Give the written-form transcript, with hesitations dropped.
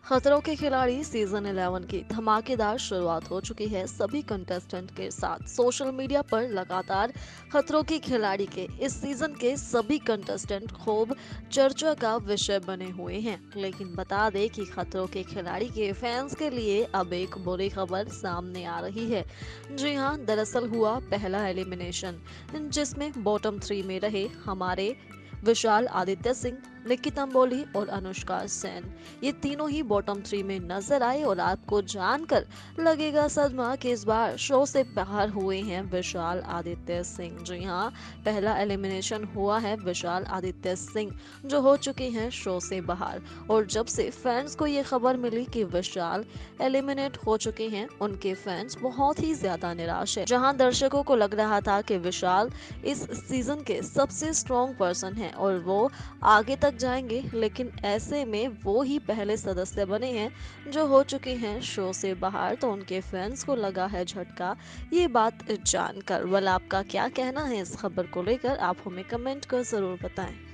खतरों के खिलाड़ी सीजन 11 की धमाकेदार शुरुआत हो चुकी है सभी कंटेस्टेंट के साथ। सोशल मीडिया पर लगातार खतरों के खिलाड़ी के इस सीजन के सभी कंटेस्टेंट खूब चर्चा का विषय बने हुए हैं। लेकिन बता दें कि खतरों के खिलाड़ी के फैंस के लिए अब एक बुरी खबर सामने आ रही है। जी हाँ, दरअसल हुआ पहला एलिमिनेशन, जिसमें बॉटम 3 में रहे हमारे विशाल आदित्य सिंह, निकी तंबोली और अनुष्का सेन। ये तीनों ही बॉटम 3 में नजर आए और आपको जानकर लगेगा सदमा कि इस बार शो से बाहर हुए हैं विशाल आदित्य सिंह। जी हाँ, पहला एलिमिनेशन हुआ है विशाल आदित्य सिंह, जो हो चुके हैं शो से बाहर। और जब से फैंस को ये खबर मिली कि विशाल एलिमिनेट हो चुके हैं, उनके फैंस बहुत ही ज्यादा निराश है। जहां दर्शकों को लग रहा था कि विशाल इस सीजन के सबसे स्ट्रॉन्ग पर्सन हैं और वो आगे तक जाएंगे, लेकिन ऐसे में वो ही पहले सदस्य बने हैं जो हो चुके हैं शो से बाहर। तो उनके फैंस को लगा है झटका ये बात जानकर। वेल, आपका क्या कहना है इस खबर को लेकर, आप हमें कमेंट कर जरूर बताएं।